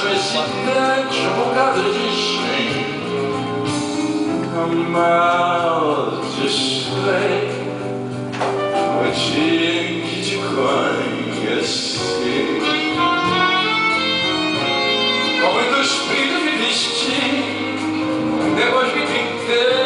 cidade bocada de gente, mal desfei no dia em que te conheci. Com muito espírito me vesti, depois me pintei.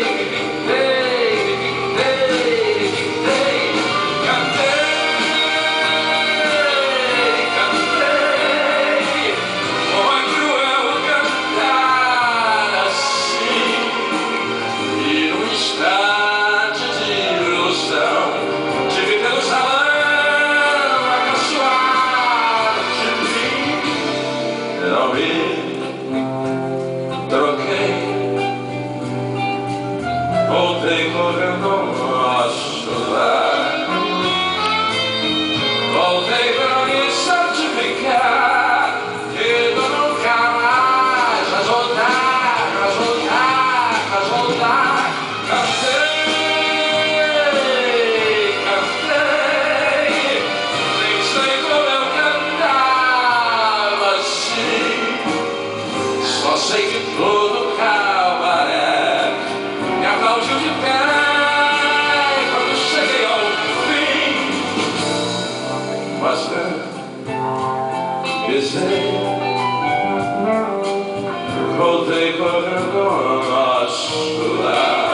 Troquei, voltei correndo a chorar, voltei para me certificar que tu nunca mais vais voltar, vais voltar, vais voltar. Cantei, nem sei como eu cantava assim. Só sei que todo cabaré me aplaudiu de pé quando cheguei ao fim. Mas eu pisei, voltei correndo a chorar.